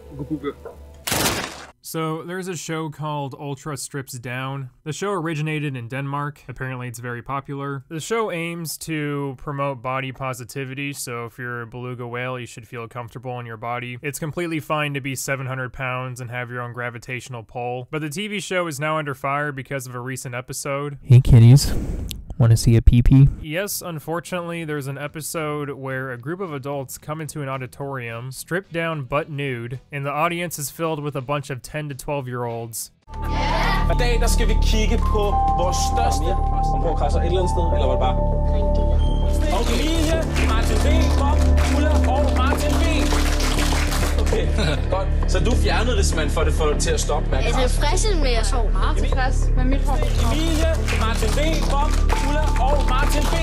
So there's a show called Ultra Strips Down. The show originated in Denmark. Apparently it's very popular. The show aims to promote body positivity, so if you're a beluga whale, you should feel comfortable in your body. It's completely fine to be 700 pounds and have your own gravitational pull, but the TV show is now under fire because of a recent episode. Hey kitties, want to see a pee-pee? Yes, unfortunately, there's an episode where a group of adults come into an auditorium, stripped down butt nude, and the audience is filled with a bunch of 10 to 12-year-olds. I dag der skal vi kigge på vores største omkring et eller andet sted, eller var det bare? Okay. Emilie, Martin B, Bob, Ulla og Martin B. Okay, godt. Så du fjernede det simpelthen for det for til at stoppe med at krasse? Altså fristet med at sove meget tilfreds med mit hår. Emilie, Martin B, Bob, Ulla og Martin B.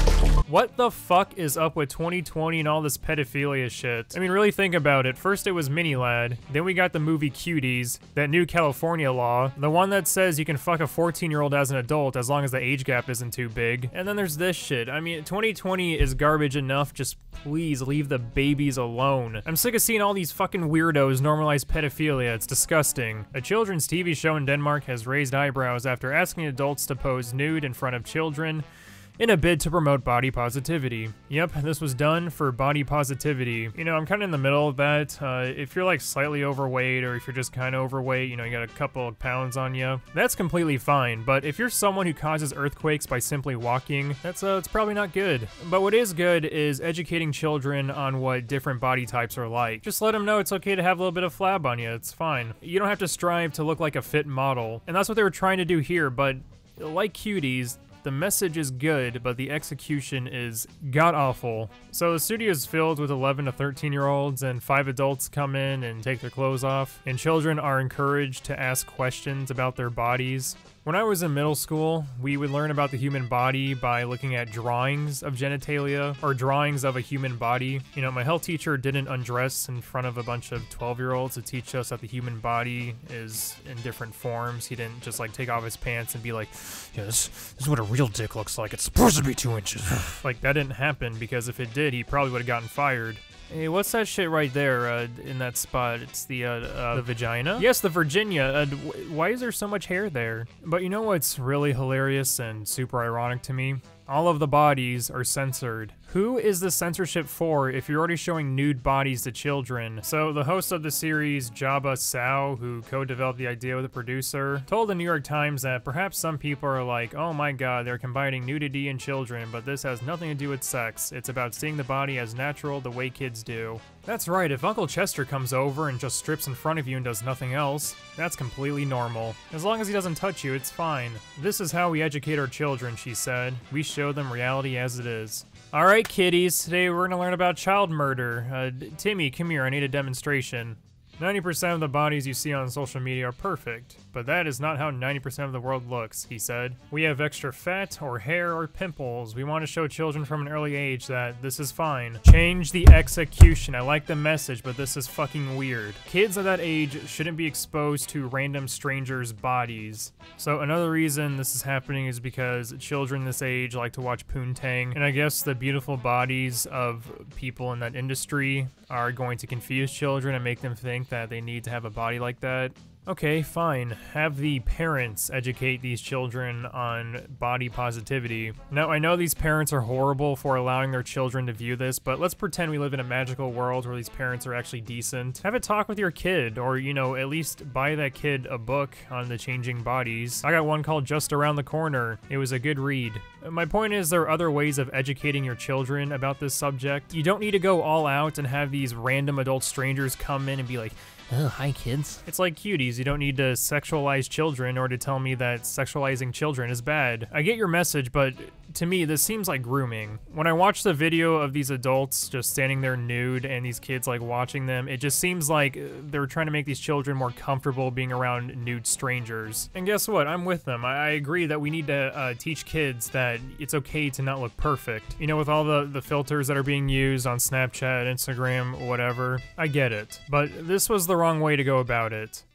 What the fuck is up with 2020 and all this pedophilia shit? I mean, really think about it. First it was Mini Lad, then we got the movie Cuties, that new California law, the one that says you can fuck a 14-year-old as an adult as long as the age gap isn't too big. And then there's this shit. I mean, 2020 is garbage enough, just please leave the babies alone. I'm sick of seeing all these fucking weirdos normalize pedophilia, it's disgusting. A children's TV show in Denmark has raised eyebrows after asking adults to pose nude in front of children in a bid to promote body positivity. Yep, this was done for body positivity. You know, I'm kind of in the middle of that. If you're like slightly overweight, or if you're just kind of overweight, you know, you got a couple of pounds on you, that's completely fine. But if you're someone who causes earthquakes by simply walking, it's probably not good. But what is good is educating children on what different body types are like. Just let them know it's okay to have a little bit of flab on you, it's fine. You don't have to strive to look like a fit model. And that's what they were trying to do here, but like Cuties, the message is good, but the execution is god-awful. So the studio is filled with 11 to 13-year-olds, and 5 adults come in and take their clothes off, and children are encouraged to ask questions about their bodies. When I was in middle school, we would learn about the human body by looking at drawings of genitalia, or drawings of a human body. You know, my health teacher didn't undress in front of a bunch of 12-year-olds to teach us that the human body is in different forms. He didn't just like take off his pants and be like, yeah, this is what a real dick looks like. It's supposed to be 2 inches. Like, that didn't happen, because if it did, he probably would have gotten fired. Hey, what's that shit right there in that spot? It's the vagina? Yes, the Virginia. Why is there so much hair there? But you know what's really hilarious and super ironic to me? All of the bodies are censored. Who is the censorship for if you're already showing nude bodies to children? So the host of the series, Jabba Sao, who co-developed the idea with the producer, told the New York Times that perhaps some people are like, oh my god, they're combining nudity and children, but this has nothing to do with sex. It's about seeing the body as natural the way kids do. That's right, if Uncle Chester comes over and just strips in front of you and does nothing else, that's completely normal. As long as he doesn't touch you, it's fine. This is how we educate our children, she said. We show them reality as it is. Alright kitties, today we're gonna learn about child murder. Timmy, come here, I need a demonstration. 90% of the bodies you see on social media are perfect, but that is not how 90% of the world looks, he said. We have extra fat, or hair, or pimples. We want to show children from an early age that this is fine. Change the execution. I like the message, but this is fucking weird. Kids at that age shouldn't be exposed to random strangers' bodies. So another reason this is happening is because children this age like to watch Poontang, and I guess the beautiful bodies of people in that industry are going to confuse children and make them think that they need to have a body like that. Okay, fine. Have the parents educate these children on body positivity. Now, I know these parents are horrible for allowing their children to view this, but let's pretend we live in a magical world where these parents are actually decent. Have a talk with your kid, or, you know, at least buy that kid a book on the changing bodies. I got one called Just Around the Corner. It was a good read. My point is, there are other ways of educating your children about this subject. You don't need to go all out and have these random adult strangers come in and be like, oh, hi kids. It's like Cuties, you don't need to sexualize children or to tell me that sexualizing children is bad. I get your message, but to me, this seems like grooming. When I watch the video of these adults just standing there nude and these kids like watching them, it just seems like they're trying to make these children more comfortable being around nude strangers. And guess what? I'm with them. I agree that we need to teach kids that it's okay to not look perfect. You know, with all the filters that are being used on Snapchat, Instagram, whatever. I get it. But this was the wrong way to go about it.